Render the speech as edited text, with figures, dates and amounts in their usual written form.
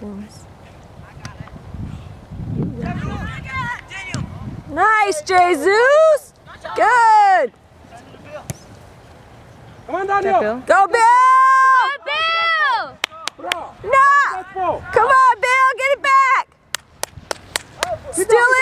Nice. Nice, Jesus! Good! Come on, Daniel! Go, Bill! Bill! No! Come on, Bill! Get it back! Still